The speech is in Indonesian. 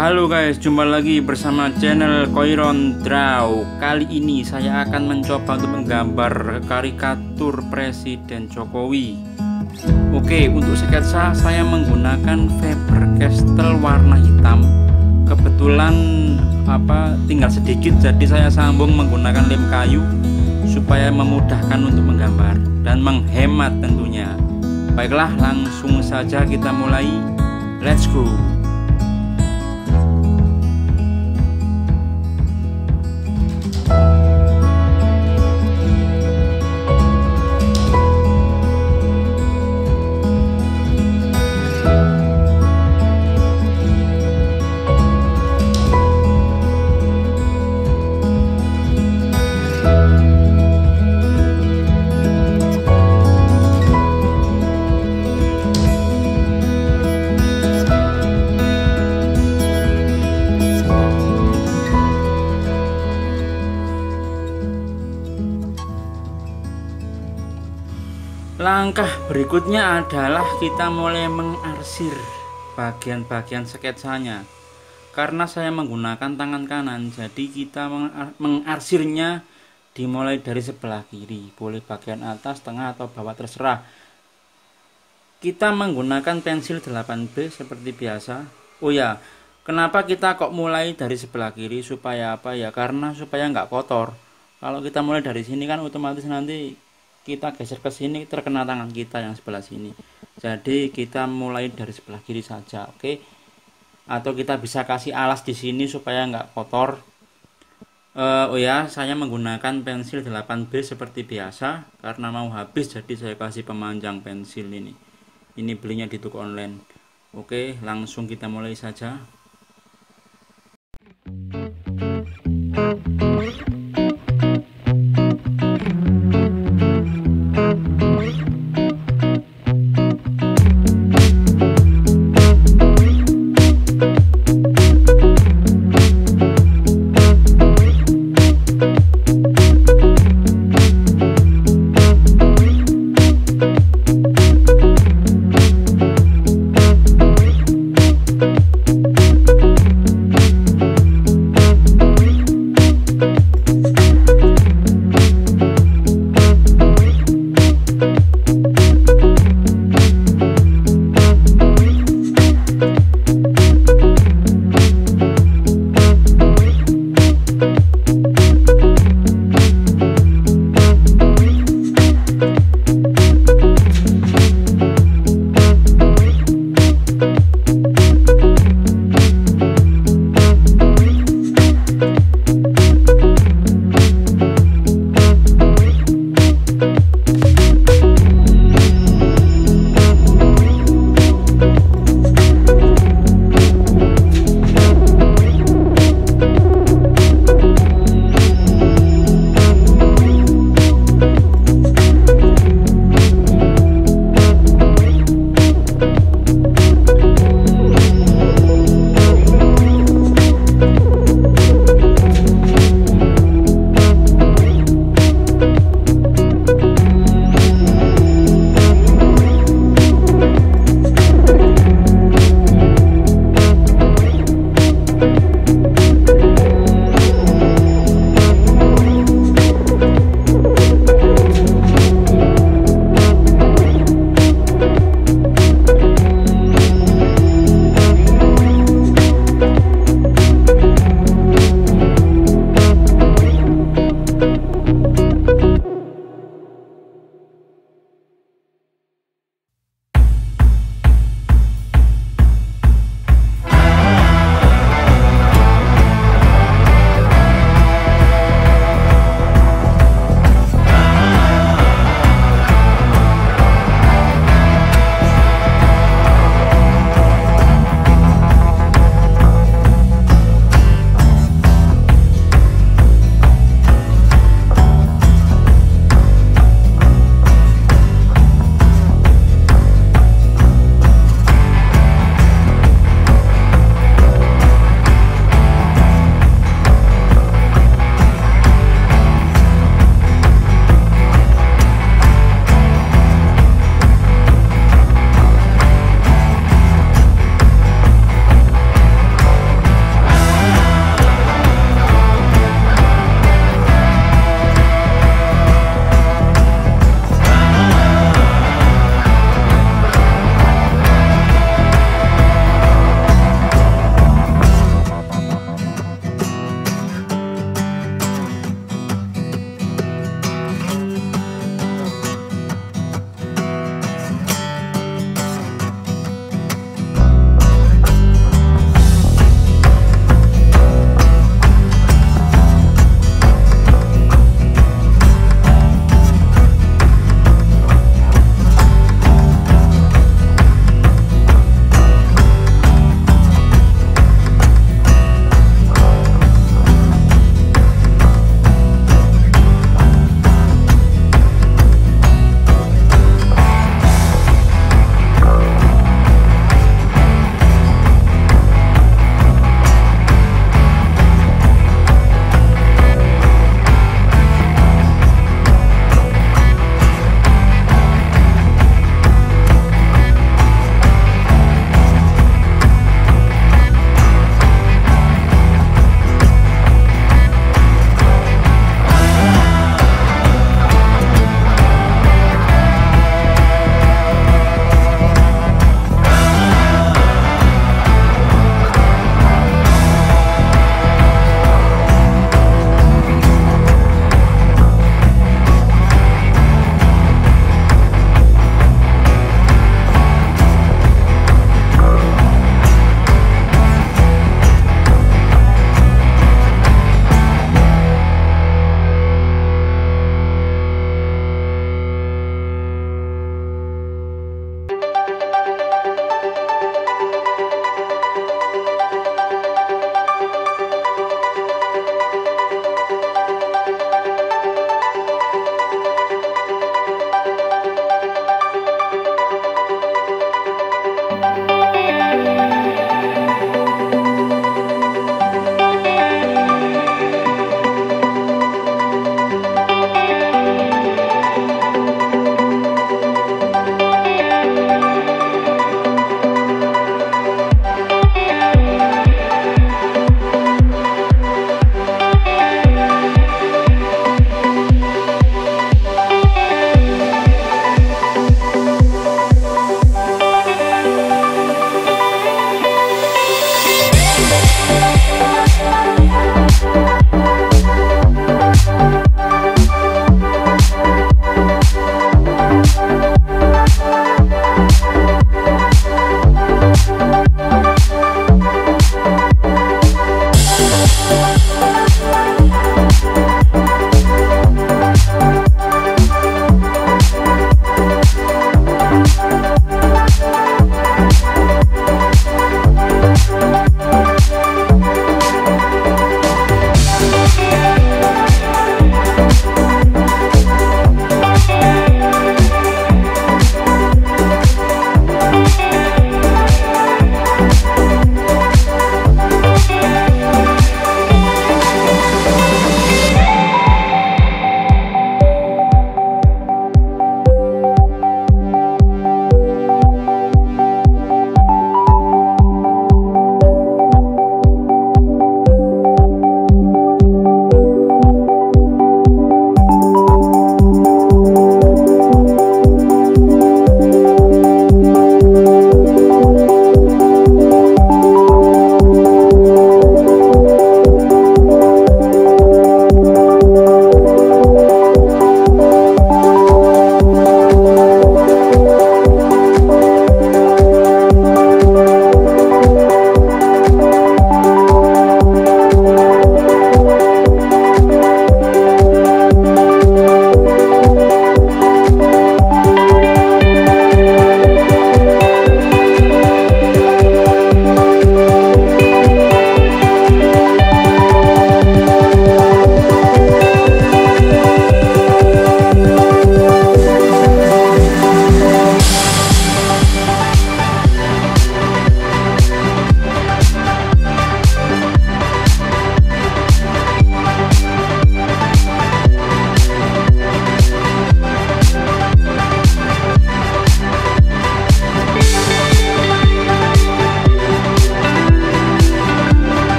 Halo guys, jumpa lagi bersama channel Koiron Draw. Kali ini saya akan mencoba untuk menggambar karikatur Presiden Jokowi. Oke, untuk sketsa saya menggunakan Faber-Castell warna hitam. Kebetulan tinggal sedikit, jadi saya sambung menggunakan lem kayu supaya memudahkan untuk menggambar dan menghemat tentunya. Baiklah, langsung saja kita mulai. Let's go. Langkah berikutnya adalah kita mulai mengarsir bagian-bagian sketsanya. Karena saya menggunakan tangan kanan, jadi kita mengarsirnya dimulai dari sebelah kiri. Boleh bagian atas, tengah, atau bawah, terserah. Kita menggunakan pensil 8B seperti biasa. Oh ya, kenapa kita kok mulai dari sebelah kiri? Supaya apa ya? Karena supaya nggak kotor. Kalau kita mulai dari sini kan otomatis nanti kita geser ke sini terkena tangan kita yang sebelah sini. Jadi kita mulai dari sebelah kiri saja, oke? Atau kita bisa kasih alas di sini supaya nggak kotor. Oh ya, saya menggunakan pensil 8B seperti biasa karena mau habis, jadi saya kasih pemanjang pensil ini. Ini belinya di toko online. Oke, langsung kita mulai saja.